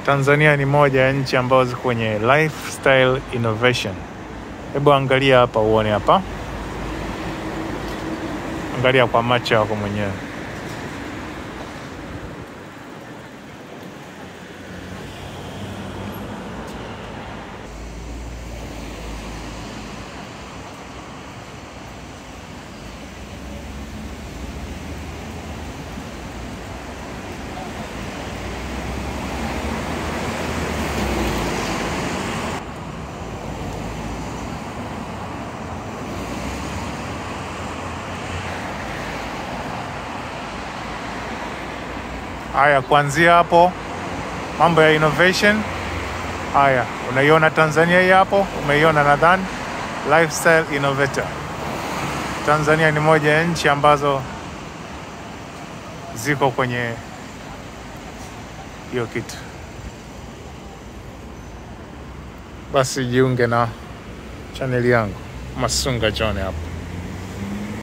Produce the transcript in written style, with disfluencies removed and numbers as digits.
Tanzania ni moja ya nchi ambazo ziko kwenye lifestyle innovation. Hebu angalia hapa uone hapa. Angalia kwa macho yako mwenyewe. Haya, kuanzia hapo mambo ya innovation. Haya, unaiona Tanzania hii hapo, umeiona nadhani, lifestyle innovator. Tanzania ni moja ya nchi ambazo ziko kwenye hiyo kitu. Basi jiunge na channel yangu Masunga John hapo.